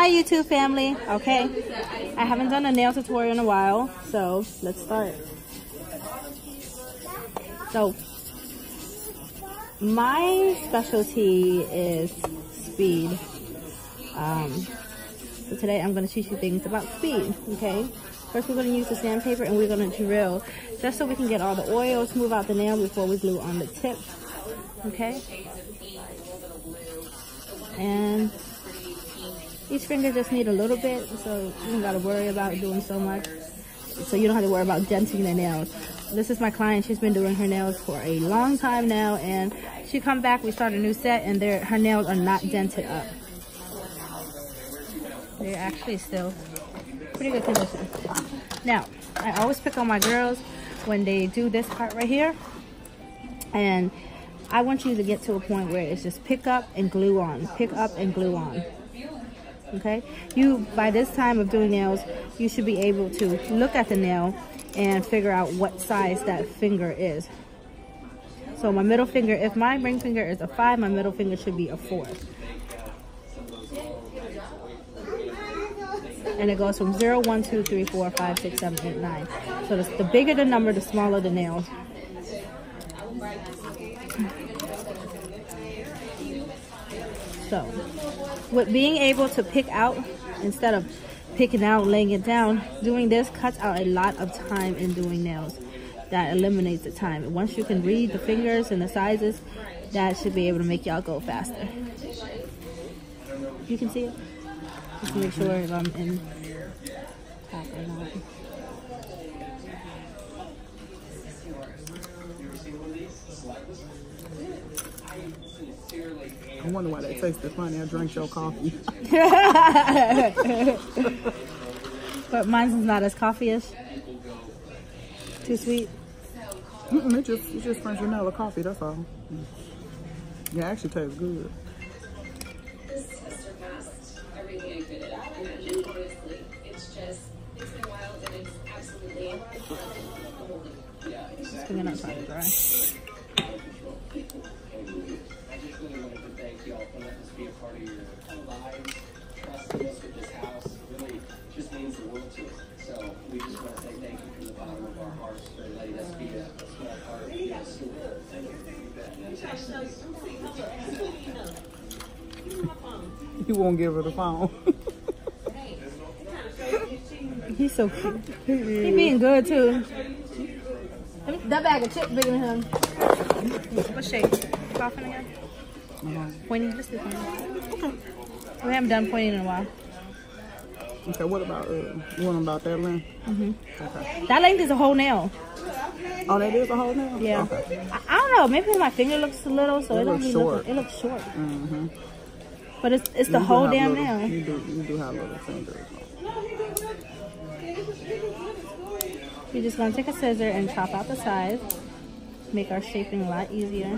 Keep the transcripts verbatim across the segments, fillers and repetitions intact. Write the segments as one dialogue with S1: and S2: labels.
S1: Hi YouTube family. Okay, I haven't done a nail tutorial in a while, so let's start. So my specialty is speed. Um, so today I'm going to teach you things about speed. Okay, first we're going to use the sandpaper and we're going to drill just so we can get all the oil, smooth out the nail before we glue on the tip. Okay, and each finger just need a little bit, so you don't got to worry about doing so much. So you don't have to worry about denting the nails. This is my client. She's been doing her nails for a long time now, and she come back, we start a new set, and her nails are not dented up. They're actually still pretty good condition. Now, I always pick on my girls when they do this part right here, and I want you to get to a point where it's just pick up and glue on, pick up and glue on. Okay, you by this time of doing nails, you should be able to look at the nail and figure out what size that finger is. So my middle finger, if my ring finger is a five, my middle finger should be a four. And it goes from zero, one, two, three, four, five, six, seven, eight, nine. So the, the bigger the number, the smaller the nail. So with being able to pick out instead of picking out, laying it down, doing this cuts out a lot of time in doing nails. That eliminates the time. And once you can read the fingers and the sizes, that should be able to make y'all go faster. You can see it? Just make sure if I'm in top or not.
S2: I wonder why that tasted funny. I drank your coffee.
S1: But mine's is not as coffee-ish. Too sweet.
S2: Mm-mm, it just it's just French vanilla coffee. That's all. Yeah, it actually tastes good.
S1: Just bring it up trying to dry.
S2: You won't give her the phone.
S1: He's so cute. He being good too. That bag of chips bigger than him. What shape? Soften again? Uh-huh. Pointy? Let's do pointy. Okay. We haven't done pointing in a while.
S2: Okay, what about, uh, you want about that length?
S1: Mm-hmm.
S2: Okay.
S1: That length is a whole nail.
S2: Oh, that is a whole nail?
S1: Yeah.
S2: Okay.
S1: I, I don't know. Maybe my finger looks a little, so it,
S2: it
S1: don't
S2: looks
S1: be
S2: short.
S1: Looking, it looks short.
S2: Mm-hmm.
S1: But it's it's the
S2: you
S1: whole damn
S2: little,
S1: nail.
S2: You do, you do have little fingers.
S1: We're just going to take a scissor and chop out the sides. Make our shaping a lot easier.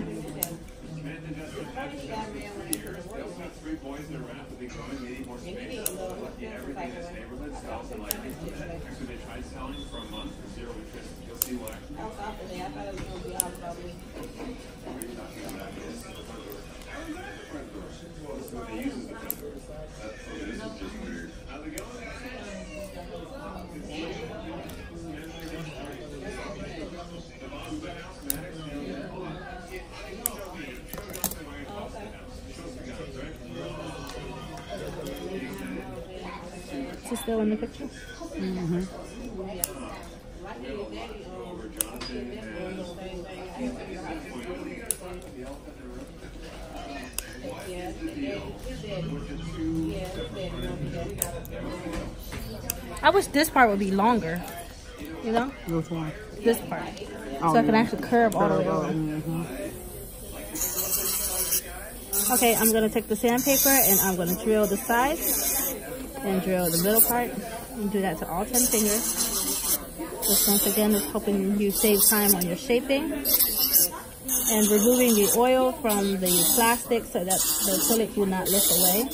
S1: Is it still in the picture?
S2: Mm-hmm.
S1: I wish this part would be longer. You know?
S2: Which one?
S1: This part.
S2: Oh,
S1: so I
S2: yeah.
S1: can actually curve all the way over.
S2: Mm-hmm.
S1: Okay, I'm going to take the sandpaper and I'm going to drill the sides and drill the middle part. And do that to all ten fingers. This once again is helping you save time on your shaping. And removing the oil from the plastic so that the acrylic will not lift away.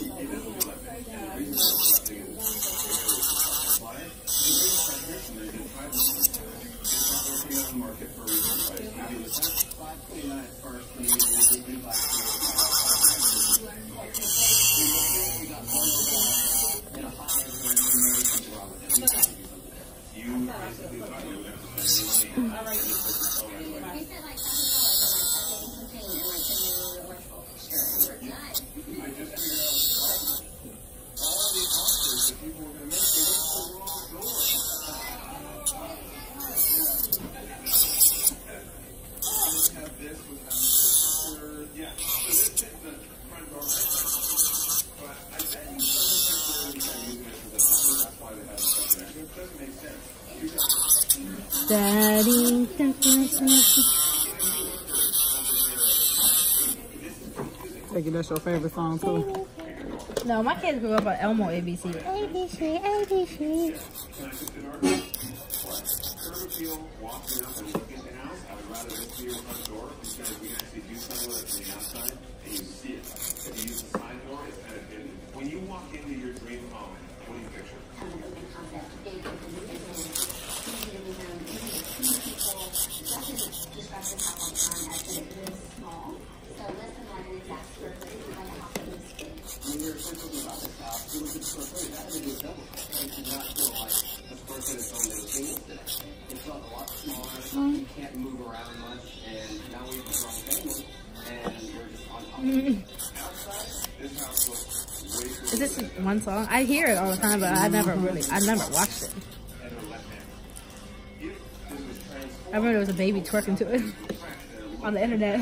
S1: Daddy.
S2: Take it, that's your favorite song too.
S1: No, my kids grew up on Elmo A B C. A B C, A B C.
S3: When you walk into your dream home, what do you picture? You can't move around much, and now we have a strong family, and we're just on top of it. Outside, this house looks way cool.
S1: Is this one song? I hear it all the time, but I never really, I never watched it. I remember there was a baby twerking to it on the internet.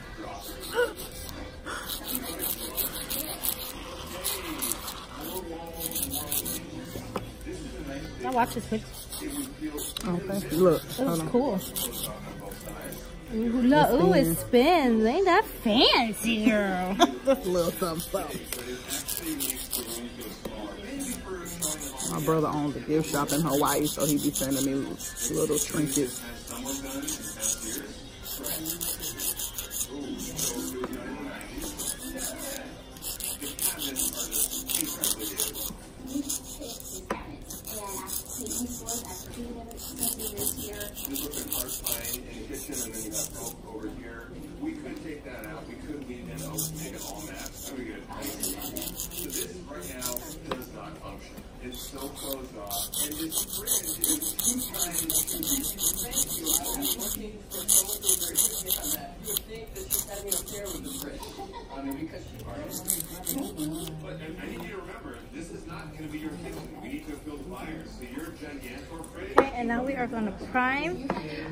S1: I watched this picture.
S2: Okay, look.
S1: It was cool. Ooh, look, ooh, it spins. Ain't that fancy, girl?
S2: Just a little something, something. My brother owns a gift shop in Hawaii, so he be sending me little trinkets.
S3: We could take that out. We could leave in oak and make it all matte. So we get it. So this right now does not function. It's so closed off. And this fridge is two times too big. Thank you. I was looking for someone to agree on that. You think that she's having an affair with the fridge? I mean, because she are. But I need you to remember, this is not going to be your kitchen. We need to build fires. So your gigantor fridge.
S1: Okay, and now we are going to prime.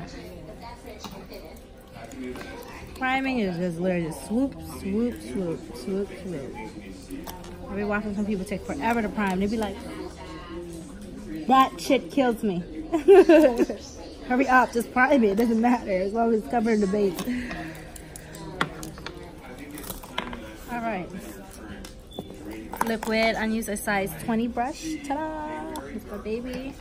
S1: Priming is just literally just swoop, swoop, swoop, swoop, swoop. I've been watching some people take forever to prime. They be like, that shit kills me. Hurry up, just prime it. It doesn't matter as long as it's covered in the base. All right. Liquid, I use a size twenty brush. Ta-da! It's my baby.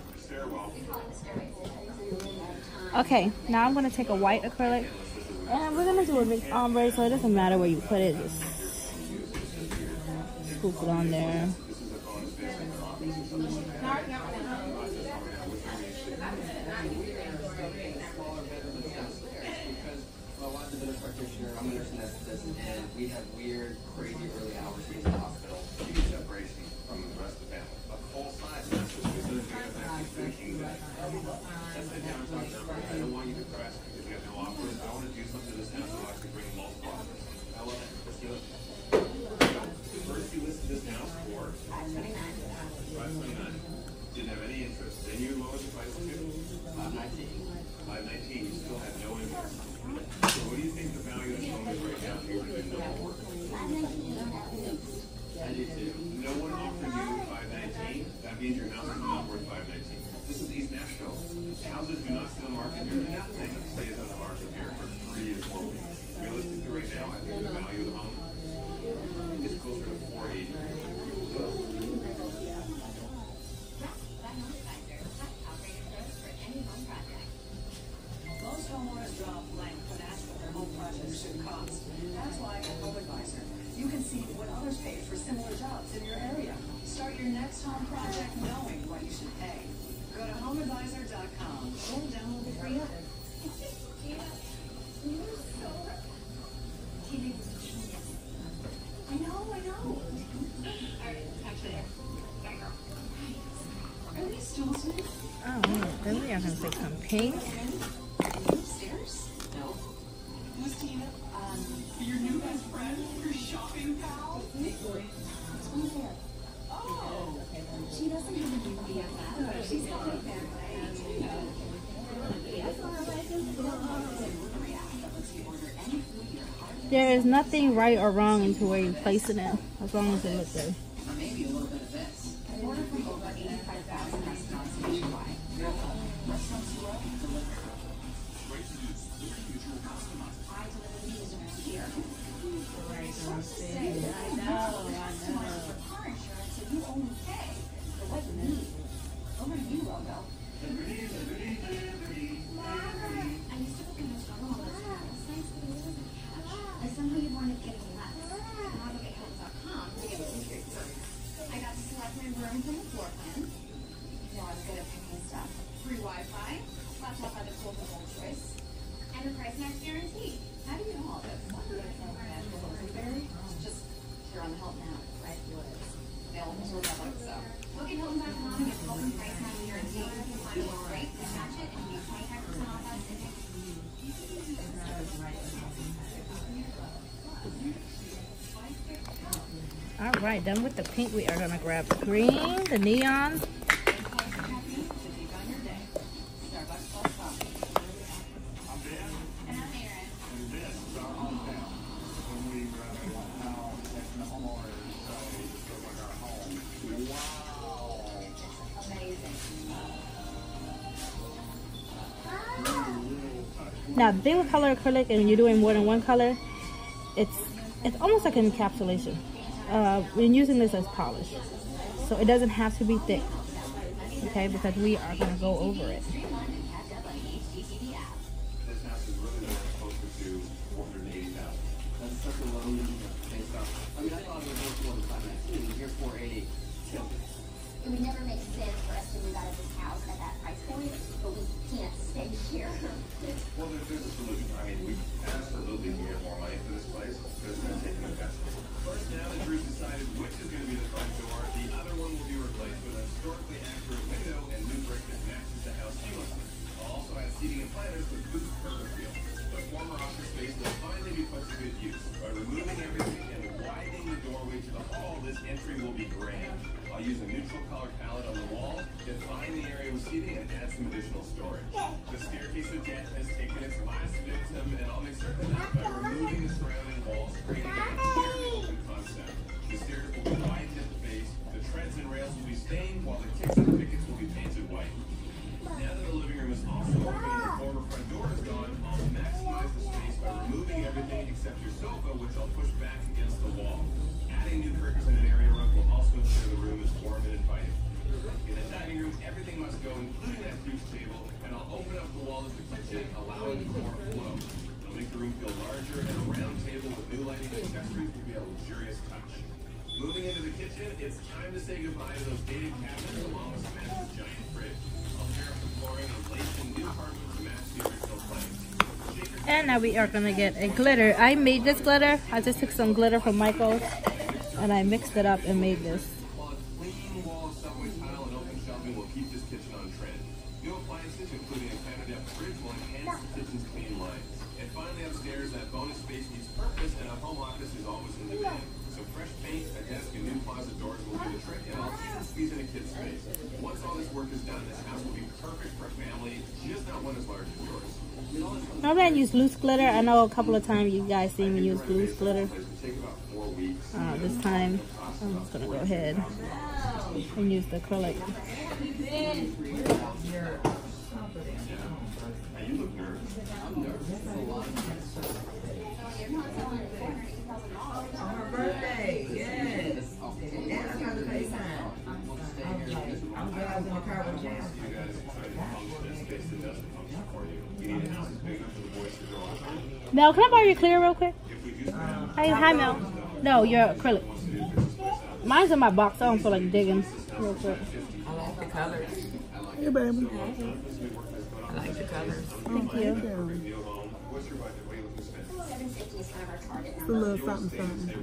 S1: Okay, now I'm going to take a white acrylic. And we're gonna do a big ombre, so it doesn't matter where you put it, just scoop it on there.
S3: I'm a nurse anesthetist, and we have weird, crazy early hours here in the hospital. You need separation from the rest of the family. A full-size anesthetist is actually thinking that. That's the downside. I don't want you to press because you have no offers. I want to do something to this house so I can bring multiple offers. I love it. Let's do it. First, you listed this house for five twenty-nine. five twenty-nine. Didn't have any interest. Then you lowered the price to five nineteen. five nineteen. You still had no interest. So what do you think the value of the home is right now here in Millport? I do too. No one offered you five nineteen. That means your house is not worth five nineteen. This is East Nashville. Houses do not sit on the market here. Nothing stays on the market here for three to four weeks. Realistically, right now, I think the value of the home is closer to four eighty.
S4: Most homeowners draw a blank when asked what their home project should cost. That's why at Home Advisor, you can see what others pay for similar jobs in your area. Start your next home project knowing what you should pay. Go to home advisor dot com or download the free app. I know, I know. Actually, are we still
S1: Oh, there we are. I'm gonna take some pink.
S4: Upstairs? No. Who's Tina? Um, your new best friend? Your shopping pal? Oh. She doesn't have a new B F F, but she's got a family.
S1: There is nothing right or wrong into where you place it in, as long as it looks good.
S4: Or maybe a little bit of this. Order from over eighty-five thousand restaurants nationwide. Restaurants Swarovski deliver. I deliver these around here. I know, I know. For car insurance, so you only pay for what you need. Over to you, logo. I used to look in the struggle all this time. I somehow you wanted to get less. Now I look at Hilton dot com to get a secret first. I got to select my room from the floor plan. You know I was good at picking stuff. Free Wi-Fi, laptop by the cool whole choice, and the price match guarantee. How do you know all this? Just you're on the help now, right? What is? Available to Republic, so. Look at Hilton dot com and get Hilton price match guarantee. You can find a great to match it and get twenty-five percent off that ticket.
S1: All right, done with the pink. We are gonna grab the green, the neon. Now, the thing with color acrylic and you're doing more than one color, it's it's almost like an encapsulation. Uh, we're using this as polish, so it doesn't have to be thick, okay? Because we are going to go over it.
S3: This house is really not closer to four hundred eighty thousand. That's such a low based off. I mean, I thought it was worth more than five nineteen. Here's four eighty.
S5: It would never make sense for us to move out of this house at that price point, but we can't stay here.
S3: Well, there's, there's a solution. I mean, we absolutely can get more money for this place, but it's going to take an investment. First, now that Drew's decided which is going to be the front door, the other one will be replaced with a historically accurate window and new brick that matches the house seamlessly. I'll also add seating and planters with boost curb appeal. The former office space will finally be put to good use. By removing everything and widening the doorway to the hall, this entry will be grand. I'll use a neutral color palette on the wall, define the area with seating, and add some additional storage. The staircase of death has taken its last victim, and I'll make certain that by removing the surrounding walls, creating an entirely open concept. The stairs will be widened at the base, the treads and rails will be stained, while the ticks and pickets will be painted white. Now that the living room is also open and the former front door is gone, I'll maximize the space by removing everything except your sofa, which I'll push back against the wall. Adding new curtains and an area rug will also ensure the room is warm and inviting. In the dining room, everything must go, including that huge table, and I'll open up the wall of the kitchen, allowing for more flow. It'll make the room feel larger, and a round table with new lighting and accessories will be a luxurious touch. Moving into the kitchen, it's time to say goodbye to those dated cabinets along with Samantha's giant fridge. I'll tear up the flooring and place some new hardwood to match the original planks.
S1: And now we are gonna get a glitter. I made this glitter. I just took some glitter from Michael's and I mixed it up and made this.
S3: While a clean wall of subway tile and open shelving will keep this kitchen on trend. New appliances, including a Canada fridge, will enhance the kitchen's clean lines. And finally upstairs, that bonus space needs purpose, and a home office is always in demand. So fresh paint, a desk, and new closet doors will do the trick, and I'll even squeeze in a kid's space. Once all this work is done, this house will be perfect for a family, just not one as large as yours.
S1: I'm gonna use loose glitter. I know a couple of times you guys see me use loose glitter. Uh, this time, I'm just gonna go ahead and use the acrylic.
S2: On her birthday, yes. And I got the FaceTime. I'm glad I was in the car with Jam.
S1: Mel, can I borrow your clear real quick? Hey, hi Mel. No, your acrylic. Mine's in my box. I don't feel like digging real quick.
S2: I like the colors. Hey, baby. I like the colors.
S1: Thank you.
S2: It's a little something, something.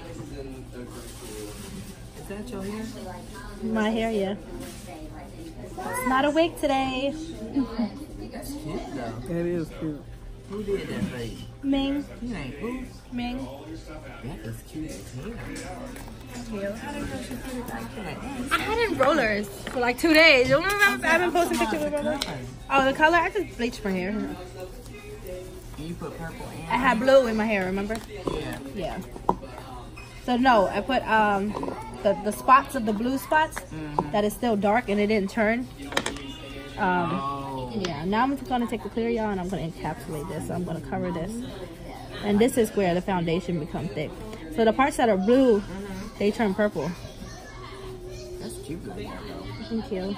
S6: Is that your hair?
S1: My hair, yeah. It's not awake today.
S2: That's cute though.
S6: That is cute.
S2: Who did that for you?
S1: Ming.
S2: You ain't who?
S1: Ming.
S2: That is cute as hell.
S1: Cute.
S2: I didn't know she did it like that.
S1: I had it in rollers for like two days. You remember? I've been posting pictures of rollers. Oh, the color? I just bleached my hair.
S2: And you put purple in?
S1: I had blue in my hair, remember?
S2: Yeah.
S1: Yeah. So no, I put um the, the spots of the blue spots
S2: Mm-hmm.
S1: that is still dark and it didn't turn. Um,
S2: Oh.
S1: yeah, now I'm just gonna take the clear y'all and I'm gonna encapsulate this. So I'm gonna cover this. And this is where the foundation becomes thick. So the parts that are blue,
S2: Mm-hmm.
S1: they turn purple.
S2: That's cute though.
S1: Thank you.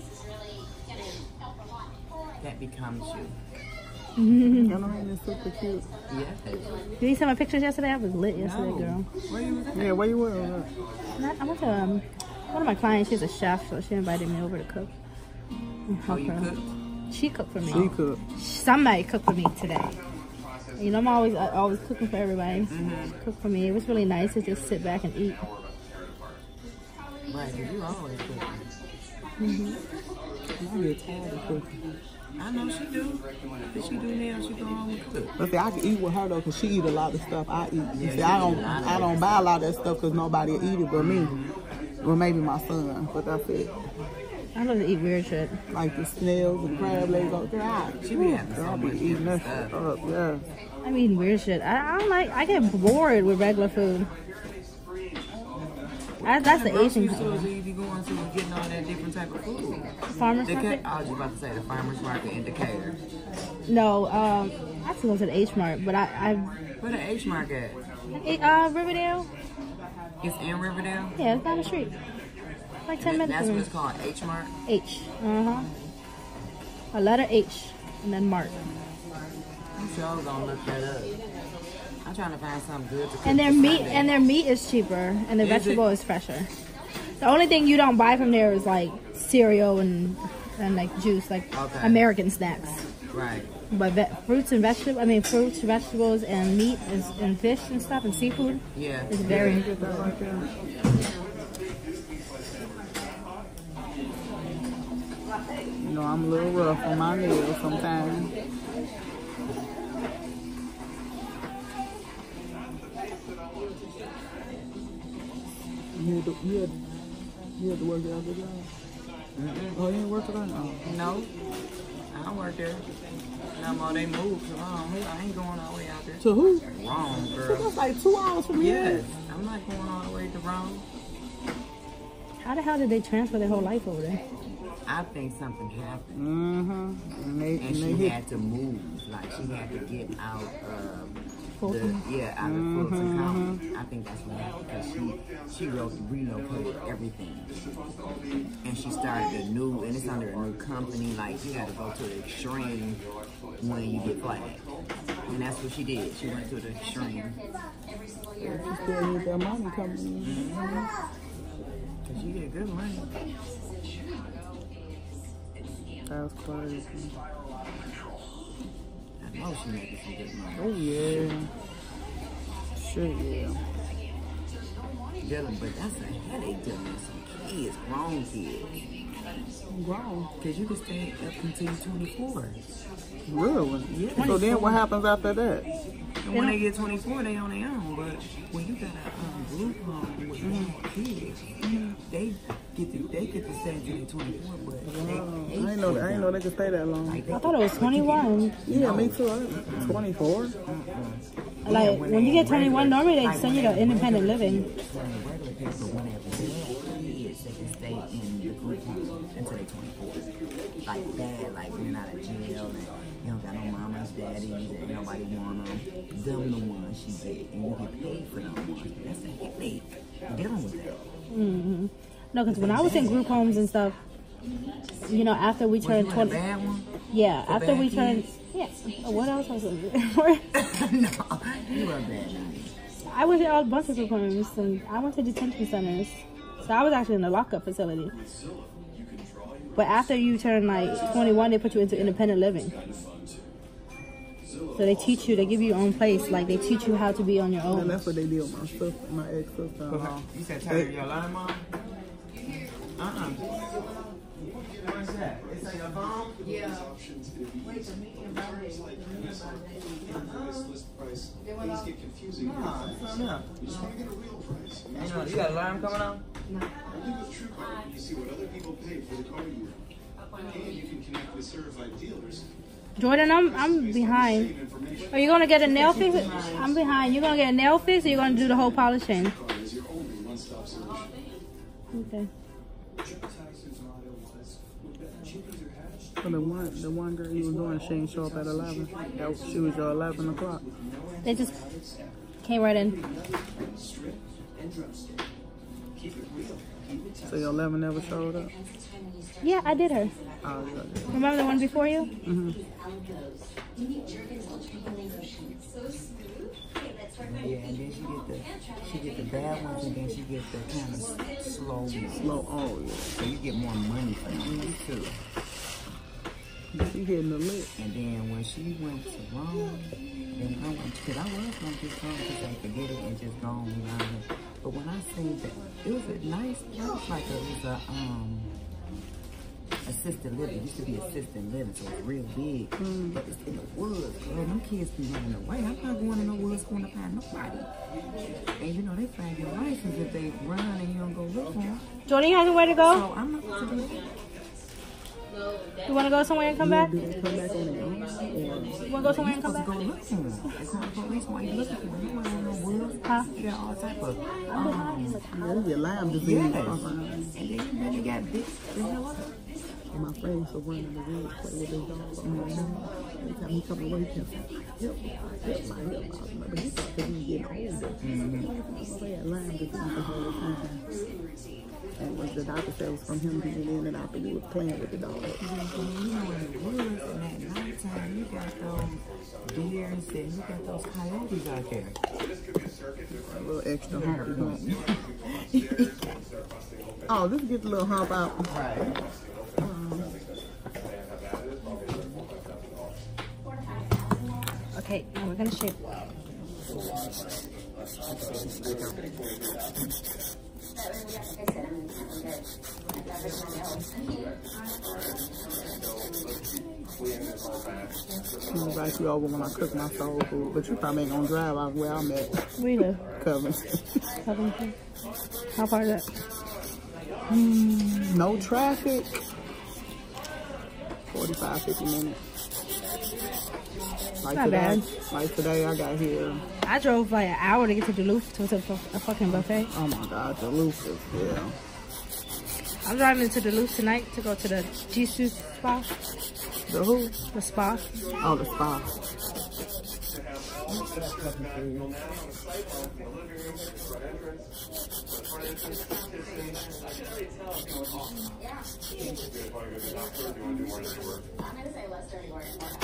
S2: That becomes you.
S6: I know it's super cute.
S2: Yeah.
S1: Did you see my pictures yesterday? I was lit yesterday,
S2: No.
S1: girl.
S2: Where you was at?
S6: Yeah, where you were?
S1: Not- I went to um, one of my clients. She's a chef, so she invited me over to cook. and
S2: Oh,
S1: help
S2: you
S1: her.
S2: cooked?
S1: She cooked for me.
S6: She cooked.
S1: Somebody cooked for me today. You know, I'm always uh, always cooking for everybody.
S2: Mm-hmm.
S1: She cooked for me. It was really nice to just sit back and eat.
S2: Right, 'cause you always cook.
S6: I get tired of cooking.
S2: I know she do. If she do now, she go home and cook.
S6: But see, I can eat with her though, cause she eat a lot of stuff I eat.
S2: Yeah,
S6: see,
S2: she
S6: I
S2: eat
S6: don't,
S2: a lot of
S6: I don't buy a lot of that stuff cause nobody eat it but me. Well, maybe my son, but that's it.
S1: I love to eat weird shit.
S6: Like the snails and crab legs. Oh, God,
S2: She be having so
S6: I'll be
S2: much
S6: eating that
S2: different
S6: shit up. Yeah.
S1: I'm eating weird shit. I, I don't like. I get bored with regular food. I, that's the
S2: grocery
S1: Asian
S2: stores
S1: kind.
S2: you be going to and getting all that different type of food.
S1: Farmers
S2: Deca-
S1: market?
S2: I was just about to say the farmers market in Decatur.
S1: No, um, I have to go to the H Mart, but I, I,
S2: Where the H market?
S1: uh, Riverdale.
S2: It's in Riverdale.
S1: Yeah, it's down the street. Like ten
S2: That-
S1: minutes
S2: That's
S1: from
S2: what
S1: me.
S2: it's called, H Mart.
S1: H. Uh huh. A letter H, and then Mart.
S2: I'm sure I'm gonna look that up. I'm trying to find something good to cook
S1: And their
S2: for
S1: meat
S2: Sunday.
S1: and their meat is cheaper, and the
S2: Is
S1: vegetable
S2: it?
S1: is fresher. The only thing you don't buy from there is like cereal and and like juice, like
S2: Okay.
S1: American snacks.
S2: Right.
S1: But ve- fruits and vegetables, I mean fruits, vegetables, and meat is, and fish and stuff and seafood
S2: Yeah.
S1: is very.
S6: Get that right there. You know, I'm a little rough on my nails sometimes. You had to, you had, you had to work out the job.
S2: Mm-mm.
S6: Oh, you ain't working on it? Oh.
S2: No, I don't work there. No more. They moved to wrong. I ain't going all the way out there.
S6: To who?
S2: Wrong,
S6: So
S2: girl.
S6: that's like two hours from
S2: Yes,
S6: here.
S2: I'm not going all the way to wrong.
S1: How the hell did they transfer their whole life over there?
S2: I think something happened,
S6: Mm-hmm. And they,
S2: and
S6: and they
S2: she
S6: hit.
S2: had to move. Like she had to get out of the
S1: Fulton?
S2: yeah, out of Fulton County. I think that's what happened because she she wrote relocated everything, and she started a new, and it's under a new company. Like you got to go to the extreme when you get flagged, and that's what she did. She went to the extreme.
S6: She still need that money coming in.
S2: Cause she get good money.
S6: That's crazy.
S2: I know she making some good money.
S6: Oh, yeah. Shit, yeah.
S2: Dealing, but that's a headache dealing with some kids, grown kids.
S6: I'm grown.
S2: Cause you can stay up until you're twenty-four.
S6: Really?
S2: Yeah.
S6: So then what happens after that?
S2: And when they get twenty-four, they on their own. But when you got a um, group home with mm kids, they get to they get to stay until they're twenty-four. But they,
S6: Oh, I
S2: they
S6: ain't know. I ain't know they could stay that long.
S2: Like, they
S1: I thought it was twenty-one.
S6: Yeah, me too. I'm twenty-four.
S1: Like when you get twenty-one, normally they send you to independent living.
S2: Regular people, when they have kids, they can stay in the group home until they're twenty-four. Like that, like being out of jail and you don't got no mamas, daddies, and nobody want them. Them the ones she get, and you get paid for them ones. That's a headache dealing with that.
S1: Mm-hmm. No, because when I was in group homes and stuff, you know, after we
S2: Was
S1: turned
S2: you in a
S1: twenty,
S2: bad one?
S1: yeah,
S2: For
S1: after
S2: bad
S1: we turned,
S2: kids?
S1: yeah. What else was it?
S2: No, you were a bad man.
S1: I went to all bunch of group homes, and I went to detention centers. So I was actually in a lockup facility. But after you turn like twenty-one, they put you into independent living. So they teach you, they give you your own place. Like they teach you how to be on your
S6: And
S1: own.
S6: that's what they did with my sister, my ex sister.
S2: You said turn your alarm on? Uh-uh. What's that? It's on your phone?
S3: Yeah. Wait a minute. List price. Things get confusing.
S2: No, it's not enough.
S3: You just want to get a real price.
S2: You know, you got an alarm coming on?
S3: Only with TrueCar, you see what other people pay for the car you rent. And you can connect with certified dealers.
S1: Jordan, I'm I'm behind. Are you gonna get a nail fix? I'm behind. You gonna get a nail fix, or you gonna do the whole polishing? Okay.
S6: So the one, the one girl you was doing, she ain't show up at eleven. That was, she was your eleven o'clock.
S1: They just came right in.
S6: So your eleven never showed up.
S1: Yeah, I did her.
S6: Oh, yeah.
S1: Remember the one before you?
S6: Mm-hmm.
S2: Yeah, and then she get the she get the bad ones, and then she get the kind of slow ones.
S6: Slow. Oh yeah.
S2: So you get more money for them too.
S6: She hitting the lick.
S2: And then when she went to Rome, then I went, because I was going to just go because I forget it and just go on around it. But when I seen that, it was a nice place, like it was a, um, assisted living. It used to be assisted living, so it's real big. Mm. But it's in the woods, girl. Them kids be running away. I'm not going in the woods going to find nobody. And you know, they find your license if they run and you don't go look for them.
S1: Jordan, you have nowhere to go?
S2: So I'm not going to do that.
S1: You want to go somewhere and come back?
S6: Do they come back on their own?
S1: You want to go somewhere and come
S2: Supposed to
S1: back?
S2: go look for them. They call the police while you looking for them. You want to know woods?
S1: Huh?
S2: You got all type of, um,
S6: Yeah, you get Lyme disease.
S2: yes.
S6: Uh-huh.
S2: And then you really got big, the hell up.
S6: And my friend used to run in the woods, play with his dog. Mm-hmm. Every time he come away, he kept saying, help my hip, my hip. But he thought that he was getting older. Mm-hmm. So he had Lyme disease the whole time. And what the doctor said was from him being in and out, but he was playing with the dog.
S2: Mm-hmm. You know, in the woods, and at nighttime, you got those deers and you got those coyotes out there.
S6: A little extra humpy hump. Oh, this gets a little hump out.
S2: Right.
S6: Um,
S1: Okay, now we're gonna shape.
S6: I'm gonna invite you over when I cook my soul food, but you probably ain't gonna drive out where I'm at.
S1: We live.
S6: Covington.
S1: Covington. How far is that?
S6: Mm, no traffic. forty-five, fifty minutes. Like
S1: Not
S6: today,
S1: bad.
S6: like today, I got here.
S1: I drove like an hour to get to Duluth to a, a fucking buffet.
S6: Oh my God, Duluth is, yeah.
S1: I'm driving to Duluth tonight to go to the Jisoo spa.
S6: The who?
S1: The spa.
S6: Oh, the spa.
S5: I'm gonna say less dirty work, more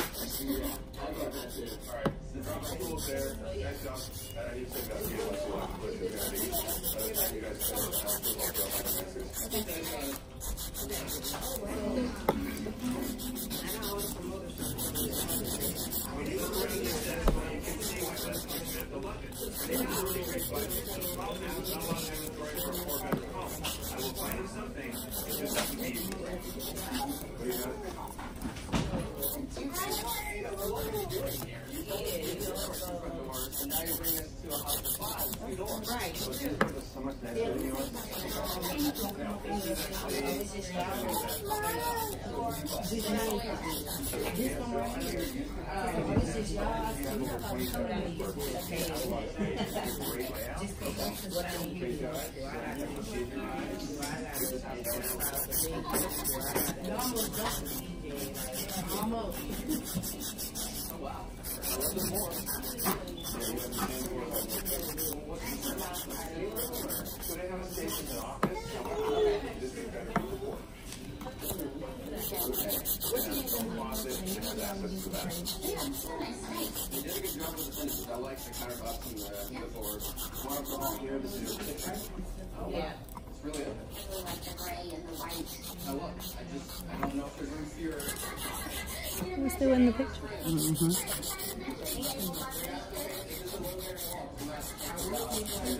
S3: Yeah. It's really
S5: like the gray and the white.
S3: now look, I just I don't know if there's room for your
S1: We're still in the picture.
S6: Mm-hmm.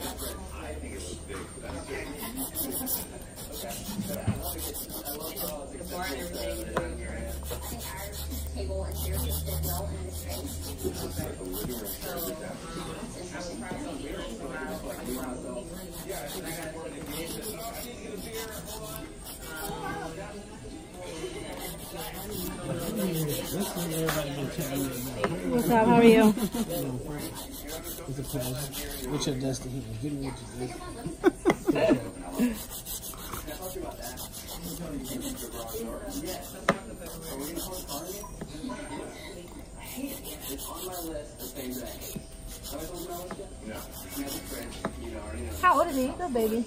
S3: I think it was big. That's good.
S5: able and your fit well in this space.
S1: What's up? How are you?
S6: It's a pleasure. What's your destiny? Give me what you do.
S1: How old is he? Good baby.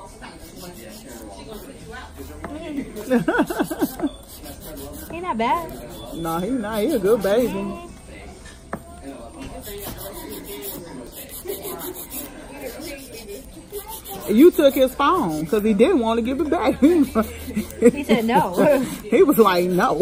S1: He not bad.
S6: No, he not. He a good baby. You took his phone because he didn't want to give it back.
S1: He said no.
S6: He was like, no.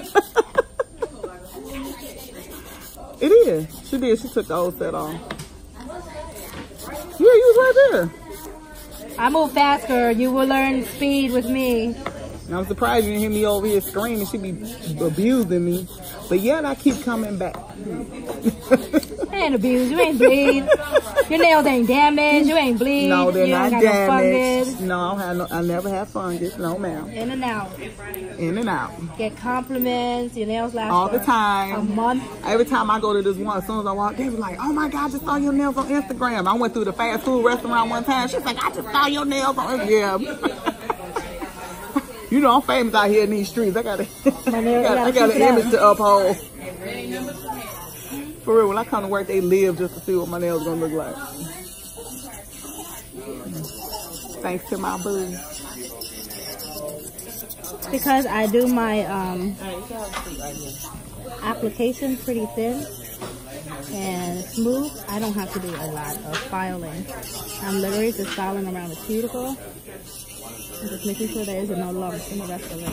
S6: It is. She did. She took the old set off. Yeah, you was right there.
S1: I move faster. You will learn speed with me.
S6: And I'm surprised you didn't hear me over here screaming. She be abusing me. But yet I keep coming back.
S1: I ain't abused. You ain't bleed. Your nails ain't damaged. You ain't bleed.
S6: No, they're
S1: you
S6: not
S1: ain't got
S6: damaged.
S1: No,
S6: no, I, have no, I never have fungus. No, ma'am.
S1: In and out.
S6: In and out.
S1: Get compliments. Your nails last
S6: all
S1: for
S6: the time.
S1: A month.
S6: Every time I go to this one, as soon as I walk, they was like, oh my God, I just saw your nails on Instagram. I went through the fast food restaurant one time. She's like, I just saw your nails on Instagram. Yeah. You know, I'm famous out here in these streets. I got, a, I got, I got an image to uphold. For real, when I come to work, they live just to see what my nails gonna look like. Thanks to my boo.
S1: Because I do my um, application pretty thin and smooth, I don't have to do a lot of filing. I'm literally just filing around the cuticle. I'm just making sure there isn't no lumps in the rest of it.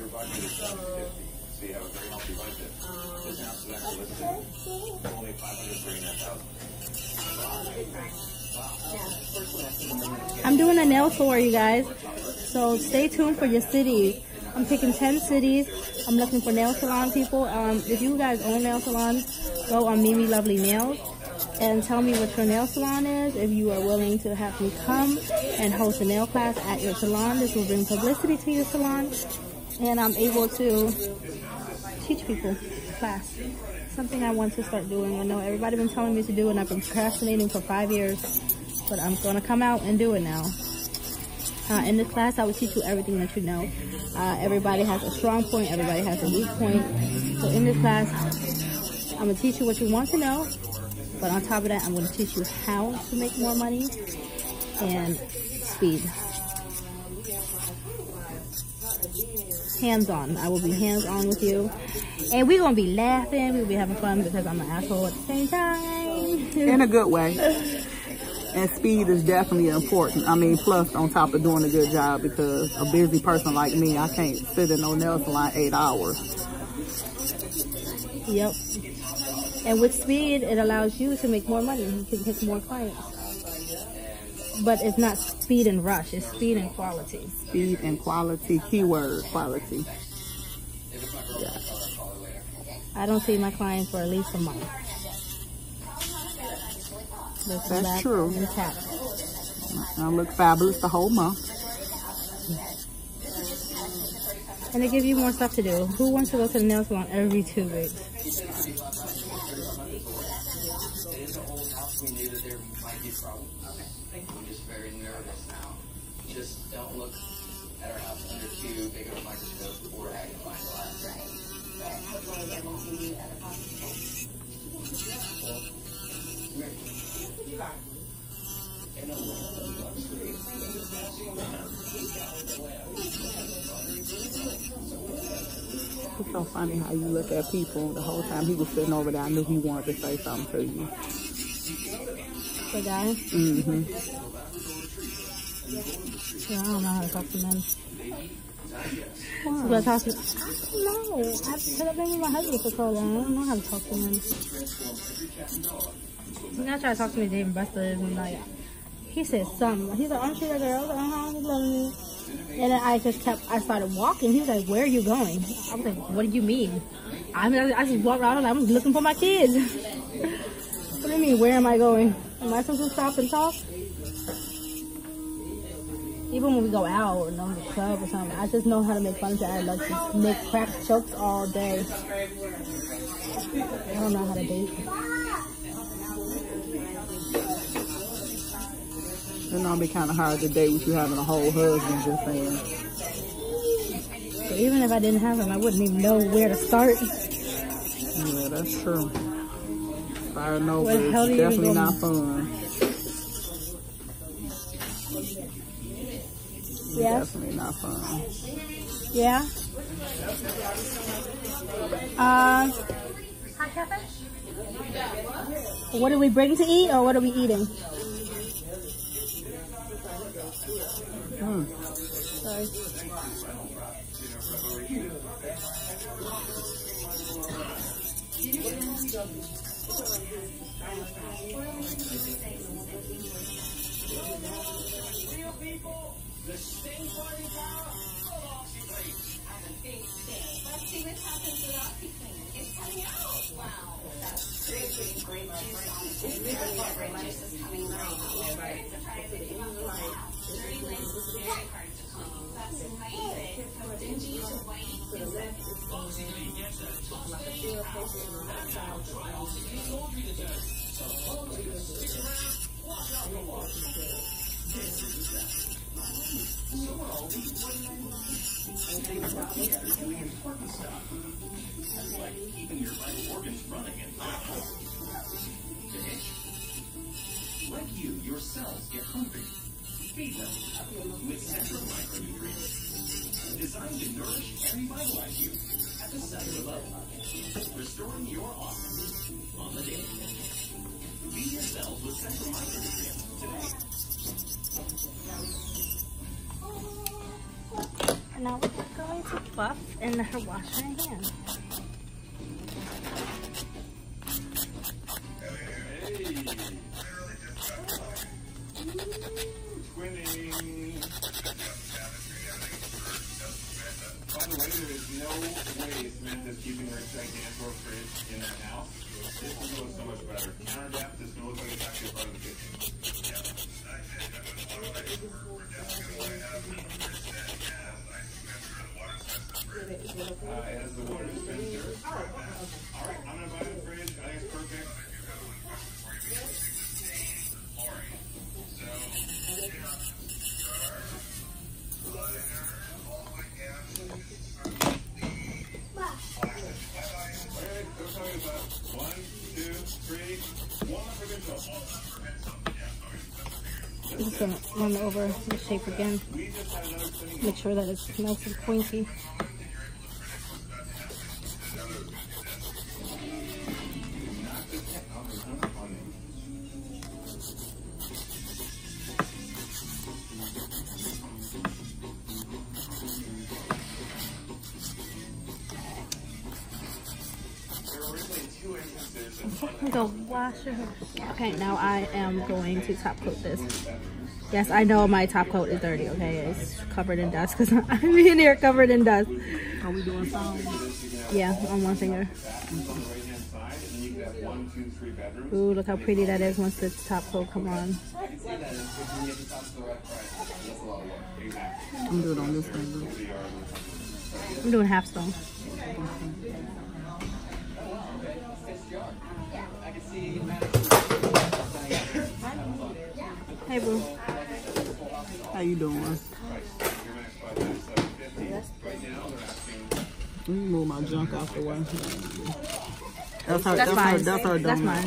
S1: I'm doing a nail tour, you guys. So stay tuned for your cities. I'm picking ten cities. I'm looking for nail salon people. Um, if you guys own nail salons, go on Mimi Lovely Nails and tell me what your nail salon is. If you are willing to have me come and host a nail class at your salon, this will bring publicity to your salon, and I'm able to teach people class. Something I want to start doing. I know everybody's been telling me to do it, and I've been procrastinating for five years, but I'm going to come out and do it now. Uh, in this class, I will teach you everything that you know. Uh, everybody has a strong point. Everybody has a weak point. So in this class, I'm going to teach you what you want to know. But on top of that, I'm going to teach you how to make more money and speed. Hands-on. I will be hands-on with you. And we're going to be laughing. We'll be having fun because I'm an asshole at the same time.
S6: In a good way. And speed is definitely important. I mean, plus on top of doing a good job, because a busy person like me, I can't sit in no nail salon eight hours.
S1: Yep. And with speed, it allows you to make more money. You can hit more clients. But it's not speed and rush. It's speed and quality.
S6: Speed and quality. Keyword, quality. Yeah.
S1: I don't see my clients for at least a month.
S6: That's true.
S1: Intact.
S6: I look fabulous the whole month.
S1: And they give you more stuff to do. Who wants to go to the nail salon every two weeks?
S3: We knew that there might be a problem. Okay. I'm just very nervous now. Just don't look at our house under too big of a microscope or magnifying glass.
S5: Right. But hopefully they won't see other possible.
S6: It's so funny how you look at people. The whole time he was sitting over there, I knew he wanted to say something to you.
S1: The guy?
S6: Mm-hmm.
S1: Yeah, I don't know how to talk to men. Why? Talk to, I don't know. I've, I've been with my husband for so long. I don't know how to talk to men. He's not trying to talk to me, David Buster, and like, he said something. He's like, aren't you that girl? I was like, uh-huh, he's loving me. And then I just kept, I started walking. He was like, where are you going? I was like, what do you mean? I mean, I just walk around. I'm looking for my kids. What do you mean? Where am I going? Am I supposed to stop and talk? Even when we go out or go to the club or something, I just know how to make fun of it. I love to make crack jokes all day. I don't know how to date.
S6: It's gonna be kind of hard to date with you having a whole husband, just saying.
S1: So even if I didn't have him, I wouldn't even know where to start.
S6: Yeah, that's true. Fire Nova
S1: What the hell
S6: is
S1: do you
S6: definitely
S1: even go-
S6: not fun.
S1: Yeah.
S6: Definitely not fun.
S1: Yeah. Uh, what are we bringing to eat, or what are we eating?
S6: Hmm.
S1: Sorry.
S3: The same party power of OxyClean. I'm a big fan. Let's see what happens with OxyClean. It's coming out. Wow. That's great, great, great juice on it. It's very great juice is coming out. I'm very surprised that you have the last dirty lace is very hard to clean. That's amazing. From dingy to white. Is that OxyClean gets a tough stain out. That's how dry OxyClean laundry detergent. So hold it, stick around, wash out the wash. This is the best. So are all these. They work together doing important stuff. That's like keeping your vital organs running and like you, your cells get hungry. Feed them with central micronutrients. Designed to nourish and revitalize you at the cellular level. Restoring your awesome on the daily. Feed your cells with central micronutrients today.
S1: And now we're going to buff and let her wash her hands.
S3: Twinning. By the way, there is no way Samantha's keeping her gigantic fridge in that house. This will look so much better. Counter depth, this will look like it's actually part of the kitchen. Uh, it has the water dispenser. All right, I'm going to buy the fridge. I think it's perfect.
S1: I'm just gonna run over the shape again. Make sure that it's nice and pointy. Go wash your hair. Okay, now I am going to top coat this. Yes, I know my top coat is dirty, okay? It's covered in dust because I'm in here covered in dust.
S6: Are we doing sound?
S1: Yeah, on one finger. Ooh, look how pretty that is once the top coat come on.
S6: I'm doing on this finger.
S1: I'm doing half stone. Hey, boo.
S6: How you doing? Let me move my junk out the way. That's her.
S1: That's
S6: That's
S1: mine.
S6: her. That's her.
S1: That's
S6: donut.
S1: mine.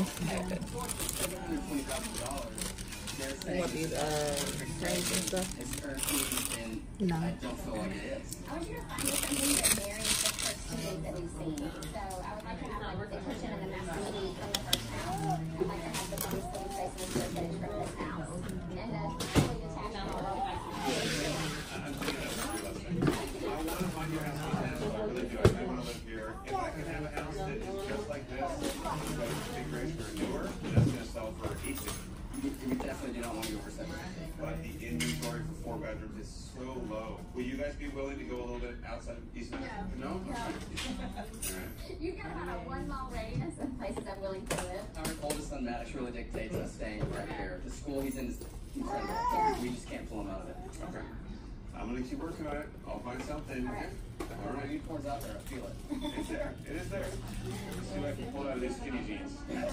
S6: What these uh frames and stuff?
S1: No.
S5: I was here to find you something that varies the first two days that we've seen. So I would like to have like the kitchen and the master suite from the first house. I'd like to have the bonus living space and the square footage from this house. And then fully detached home.
S3: If I could have a house that is just like this, but configuration for newer, that's going to sell for eight fifty.
S7: We, we definitely do not want to go for seven.
S3: But the inventory for four bedrooms is so low. Will you guys be willing to go a little bit outside of East Manhattan? No. No?
S5: No. You can have a one mile radius of places I'm willing to live.
S7: Our oldest son Maddox really dictates us staying right here. The school he's in is he's right there. We just can't pull him out of it.
S3: Okay. I'm gonna keep working on it. I'll find something.
S5: Okay.
S3: All right.
S7: Unicorn's out there. I feel it.
S3: It's there. It is there. Let's see if I can pull it out of these skinny jeans.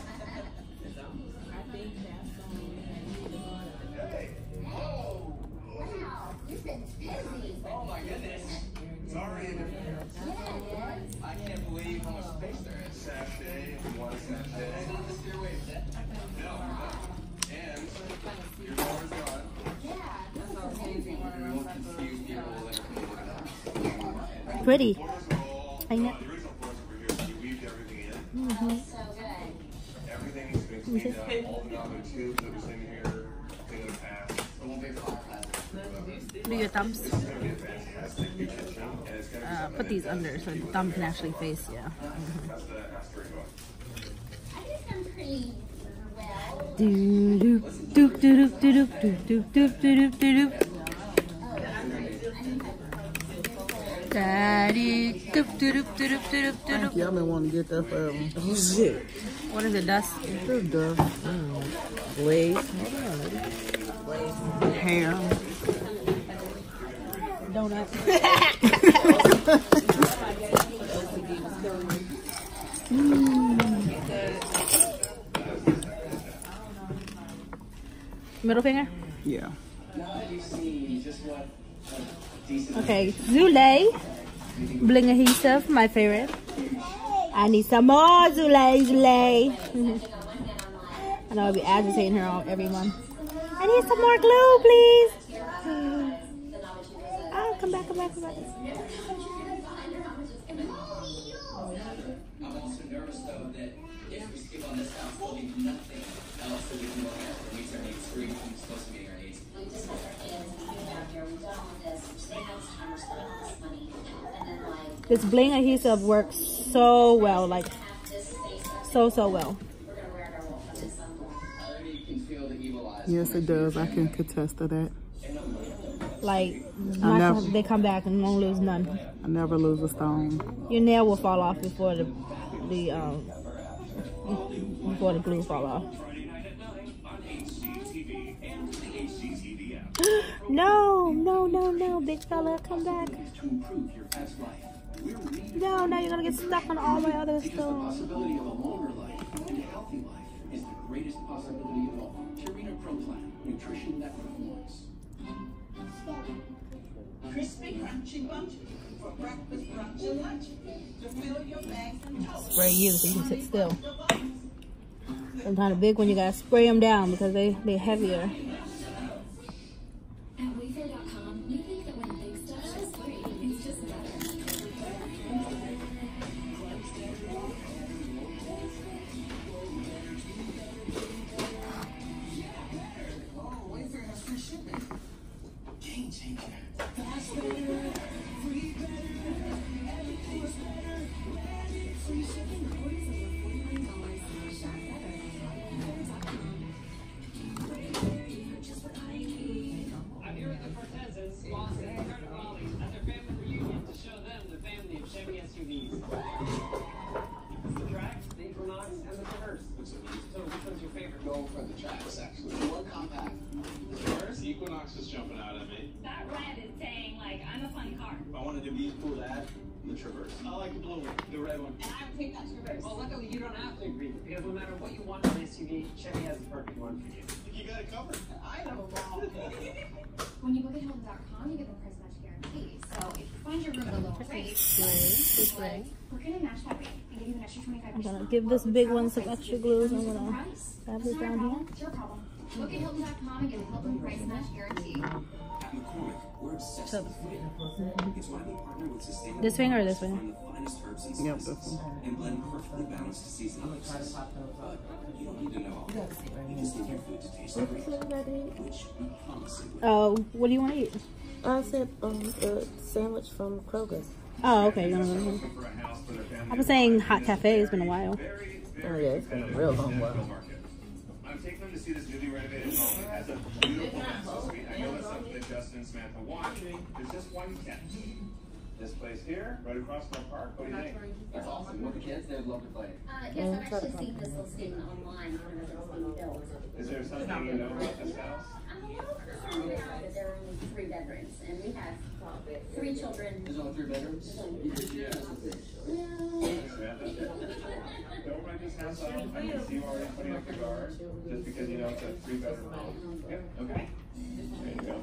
S3: Hey.
S5: Wow, you've been busy.
S7: Oh my goodness.
S3: Sorry.
S5: Yeah, it is.
S7: I can't believe how much space there is.
S3: Sachet. One
S7: It's
S3: sachet.
S7: not the stairway, is it?
S3: No. And your door's gone.
S5: Yeah, this is amazing.
S7: We won't confuse people with everything.
S1: Pretty.
S3: Floors are all,
S1: I know.
S3: uh, the original floors over here, you weaved everything in.
S5: Oh, so good.
S3: Everything has been cleaned up. All the knob and tubes that was in here, thing in the past.
S7: It won't be a fire hazard.
S1: Do your thumbs.
S3: It's gonna be a fantastic new kitchen, and it's gonna be
S1: Uh,
S3: something
S1: put these
S3: that
S1: under so
S3: doesn't
S1: the thumb can actually face, yeah.
S3: That's the asteroid one.
S5: I think I'm pretty well.
S1: Do do do do do do do do do do do do. Daddy. Doop, doop, doop, doop, doop, doop, doop.
S6: Yeah, I've been wanting to get that forever.
S2: Oh shit.
S1: What is it, dust?
S6: It's dust.
S2: Blaze.
S6: Hair.
S1: Donut. Middle finger?
S6: Yeah.
S1: Okay, Zule. Bling adhesive, my favorite. I need some more Zule, Zule. I know I'll be agitating her all every month. I need some more glue, please. Ah, come back, come back, come back.
S7: I'm also nervous though that if we skip on this house, there'll be nothing else that we can look at that meets our needs. We're even supposed to be our needs.
S5: We just got our hands and feet down here. We've done all this. We're saving all this time. We're spending all this money. And then, like,
S1: This bling adhesive works so well, like
S5: half this space up
S1: so, so well.
S5: we're going to wear it our wolf at some point.
S7: I already can feel the evil eyes.
S6: Yes, it does. I can contest to that.
S1: Like,
S6: I
S1: not
S6: never-
S1: they come back and won't lose none.
S6: I never lose a stone.
S1: Your nail will fall off before the the um before the glue fall off. No, no, no, no, big fella, come back.
S7: To improve your past life. We're reading
S1: No, now you're gonna get stuck on all my other
S7: the
S1: stones.
S7: possibility of a longer life and a healthy life is the greatest possibility of all. Purina Pro Plan, nutrition that performs.
S8: Crispy, crunchy bunch for breakfast, brunch, and lunch. To fill your bags and totes.
S1: Spray you so you can sit still. Sometimes the big one you gotta spray them down because they they're heavier.
S9: At Wayfair dot com, we think that when big stuff is free, it's just better.
S8: Oh, Wayfair has free shipping.
S7: Game changer.
S9: Free shipping orders over forty-nine dollars slash shop better.
S10: I'm here with the Cortezes, Lawson, and Carnivale at their family reunion to show them the family of Chevy S U Vs. The track, the Equinox, and the Traverse. So which one's your favorite?
S7: Go for the tracks, actually. More compact.
S3: The Traverse Equinox is jumping out at me.
S9: That red is saying, like, I'm a fun car.
S3: If I wanted to be cool, that the Traverse.
S10: I like the blue one, the red one.
S9: And I would take that Traverse.
S10: Well, luckily you don't have to agree, because no matter what you want in an S U V, Chevy has the perfect one for you.
S3: You got it covered.
S10: I know.
S9: When you book at Hilton dot com, you get the price match guarantee. So if you find your room at a low rate,
S1: This way.
S9: we're going to match that rate and give you an extra twenty-five
S1: I'm
S9: percent.
S1: gonna give this big one some extra glue. So I'm gonna
S9: price.
S1: dab
S9: It's
S1: this
S9: not a
S1: down
S9: problem.
S1: here.
S9: It's your problem. Book at Hilton dot com and get a Hilton price match guarantee.
S7: At McCormick, we're obsessed
S1: So,
S7: with food. It's why we partner with sustainable
S1: this finger or this
S7: farms
S1: finger?
S7: to find the finest herbs and
S6: Yep,
S7: spices
S6: this one.
S7: and blend perfectly balanced seasoning mixes. But you don't need to know all that. You just need your food to taste great, which we promise it will.
S1: Oh, what do you want to eat?
S2: I said um, a sandwich from Kroger's.
S1: Oh, okay. You're gonna go here. I was saying hot cafe. It's been a while.
S2: Oh yeah, it's been a real long while.
S3: I'm taking them to see this newly renovated home. It has a beautiful master suite. I know that's something that Justin and Samantha want. There's just one catch. This place here, right across from our park. What do you think?
S10: That's awesome. With the kids, they'd love to play.
S5: Uh, yes, I've actually seen this listing online whenever it was being built.
S3: Is there something you know about this house?
S5: I'm a little concerned now that there are only three bedrooms, and we have three children.
S10: There's only three bedrooms?
S5: There's only three bedrooms.
S3: Samantha, don't write this house off. I can see you already putting up the guard just because you know it's a three bedroom home. Yep, okay. There you go.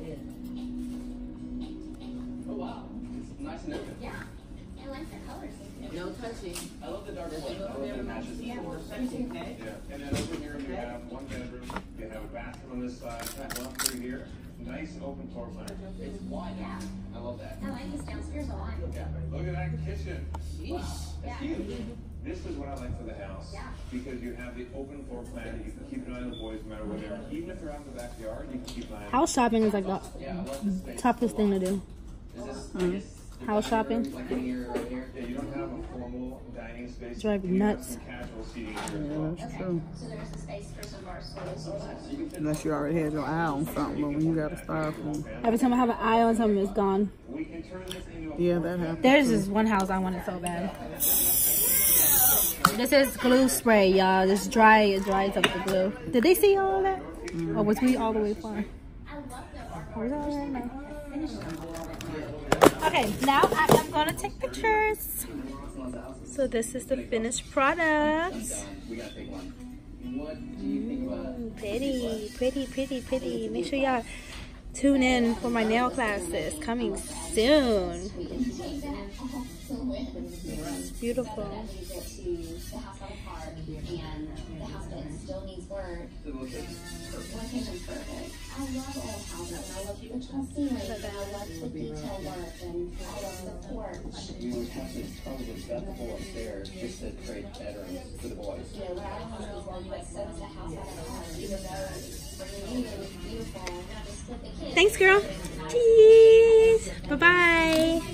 S10: Oh, wow. It's nice and open.
S5: Yeah, I like the colors.
S11: No touching.
S10: I love the dark one. I love that matches the floors.
S3: Yeah, and then over here you have one bedroom, you have a bathroom on this side, one through here. Nice open floor plan.
S10: It's wide.
S5: Yeah.
S10: I love that.
S5: I like this downstairs a lot.
S3: Yeah. Look at that kitchen.
S10: Wow.
S5: Yeah.
S10: That's huge.
S3: This is what I like for the house.
S5: Yeah.
S3: Because you have the open floor plan, you can keep an eye on the boys no matter where they are. Even if they're out in the backyard, you can keep an eye on them.
S1: House shopping is like the
S10: Yeah, I love this space.
S1: toughest thing to do.
S10: Is this,
S1: Mm.
S10: I guess, the
S1: House
S10: dining
S1: shopping?
S10: room, like in here, right here?
S3: Yeah, you don't have a formal dining space.
S1: Drive
S3: You have
S1: nuts.
S3: some casual seating here as well.
S6: Yeah, that's
S5: Okay,
S6: true.
S5: so there's a space for some bar stools.
S10: So you can fit
S6: Unless you already had your eye on something, but when you got a styrofoam.
S1: Every time I have an eye on something, it's gone.
S3: We can turn this into a
S6: Yeah, that happens.
S1: There's this one house I wanted so bad. This is glue spray, y'all. This dry, it dries up the glue. Did they see all of that? Mm. Or was we all the way far?
S5: I love the
S1: Was all right now? Okay, now I am gonna take pictures. So this is the finished product.
S10: we gotta take one. What do you think about it?
S1: Mm, pretty, pretty, pretty, pretty. Make sure y'all tune in for my nail classes coming soon. It's beautiful.
S5: the house on the park and the house that still needs work.
S10: The location.
S5: Location's perfect. I love old houses. I love the tall ceilings. And I love the detail work. And I love the porch.
S10: We would have to probably set the whole upstairs just to create bedrooms for the boys.
S5: You know, when I was one, like, so it's a house out of the park. Even though it's brand new, beautiful. Just with the kids.
S1: Thanks, girl. Cheese. Bye-bye.